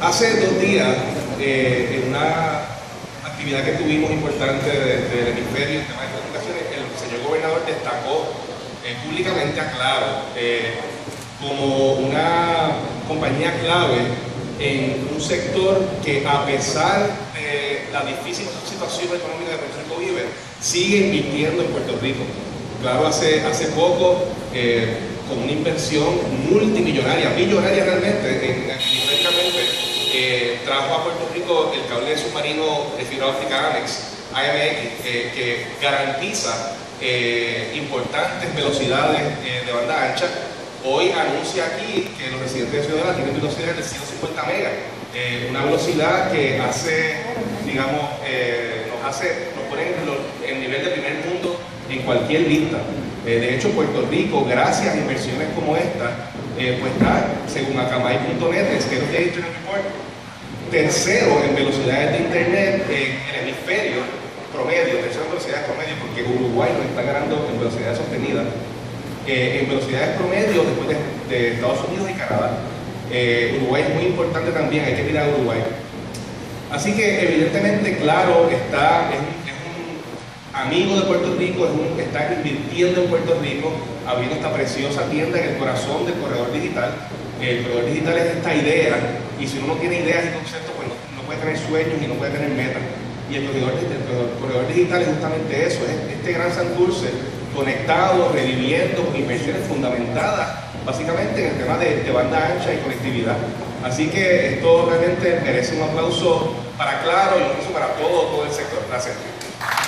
Hace 2 días, en una actividad que tuvimos importante del hemisferio en temas de comunicaciones, el señor gobernador destacó públicamente a Claro como una compañía clave en un sector que, a pesar de la difícil situación económica que Puerto Rico vive, sigue invirtiendo en Puerto Rico. Claro, hace poco, con una inversión multimillonaria, millonaria realmente, históricamente, trajo a Puerto Rico el cable submarino de fibra óptica AMX, que garantiza importantes velocidades de banda ancha. Nos anuncia aquí que los residentes de Ciudadela tienen velocidades de 150 megas, una velocidad que hace, digamos, nos pone en nivel de primer mundo en cualquier lista. De hecho, Puerto Rico, gracias a inversiones como esta, pues está, según Akamai.net, el State of the Internet Report, tercero en velocidades de internet en el hemisferio promedio, tercero en velocidades promedio, porque Uruguay nos está ganando en velocidades sostenidas, en velocidades promedio después de Estados Unidos y Canadá. Uruguay es muy importante también, hay que mirar a Uruguay. Así que evidentemente, Claro, es un amigo de Puerto Rico, está invirtiendo en Puerto Rico, abriendo esta preciosa tienda en el corazón del corredor digital. El corredor digital es esta idea, y si uno no tiene ideas y conceptos, pues no puede tener sueños y no puede tener metas. Y el corredor digital es justamente eso, es este gran Santurce conectado, reviviendo, con inversiones fundamentadas básicamente en el tema de banda ancha y conectividad. Así que esto realmente merece un aplauso para Claro y un aplauso para todo el sector. Gracias.